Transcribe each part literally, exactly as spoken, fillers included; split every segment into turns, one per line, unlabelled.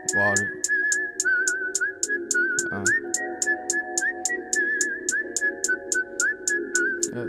Water. Uh. Yeah.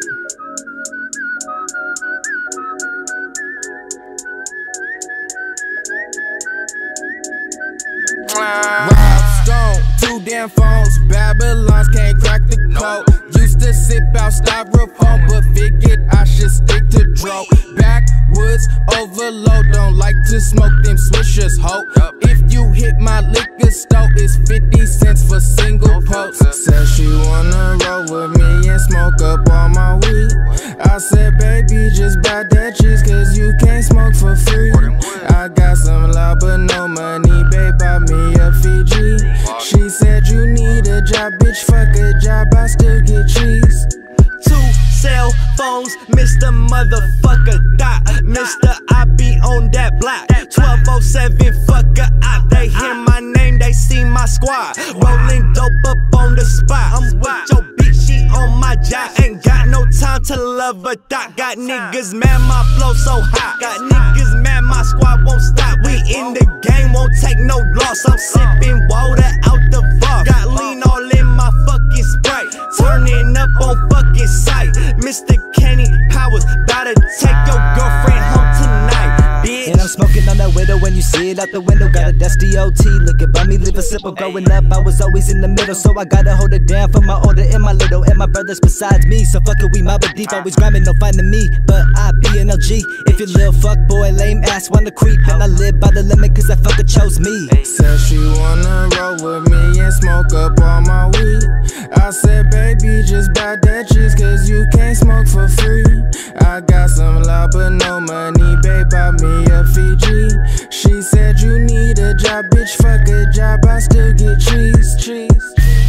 Rob Stone, two damn phones, Babylons can't crack the code. Used to sip out styrofoam, but figured I should stick to dro. Backwoods overload, don't like to smoke them swishers, ho. If you hit my liquor store, it's fifty cents for single post. Said she wanna roll with me and smoke up all my weed. I said, baby, just buy that cheese, cause you can't smoke for free. I got some loud but no money, babe, buy me a Fiji. She said you need a job, bitch, fuck a job, I still get cheese.
Two cell phones, Mister Motherfucker Dot. Mister I be on that block. twelve oh seven, fuck a op. They hear my name, they see my squad. Rolling dope up on the spot. I'm with your bitch, she on my job. Ain't got no time to love a dot. Got niggas mad, my flow so hot. Got niggas mad, my squad won't stop. We in the game, won't take no loss. I'm sipping water out the vault. Got lean all in my fucking Sprite. Turning up on fucking sight. Mister Kenny Powers, bout to take your girlfriend home tonight, bitch.
And I'm smoking on that widow when you see it out the window. Got a dusty O T, look about me, live a simple. Growing up, I was always in the middle, so I gotta hold it down for my older and my little. And my brothers besides me, so fuck it, we mob it deep. Always grinding, no finding me, but I be an O G. If you little fuck boy, lame ass, wanna creep, and I live by the limit cause that fucker chose me.
Said she wanna roll with me and smoke up all my weed. I said, baby, just buy that cheese, cause you can't smoke for free. I got some loud but no money, babe, buy me a Fiji. She said you need a job, bitch, fuck a job, I still get cheese, cheese.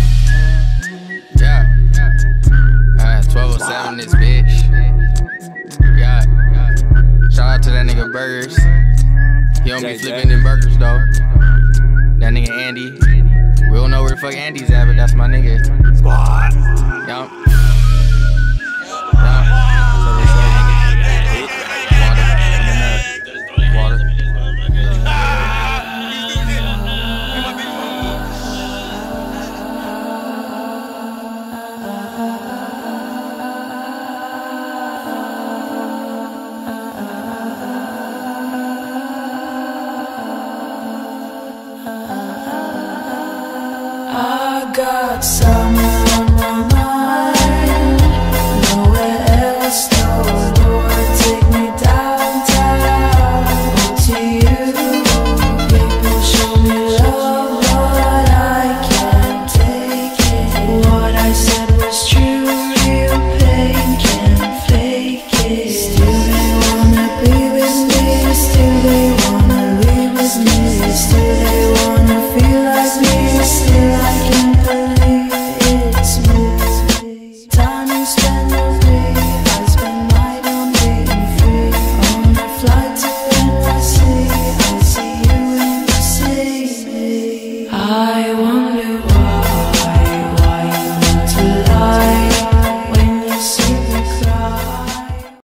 Yeah, uh, twelve oh seven this bitch. Yeah, shout out to that nigga Burgers. He don't be flipping them burgers though. That nigga Andy. We don't know where the fuck Andy's at, but that's my nigga. Squad. Yup.
I got summer on my mind, nowhere else to Lord, take me downtown to you. People show me love, but I can't take it. What I said was true, real pain can't fake it.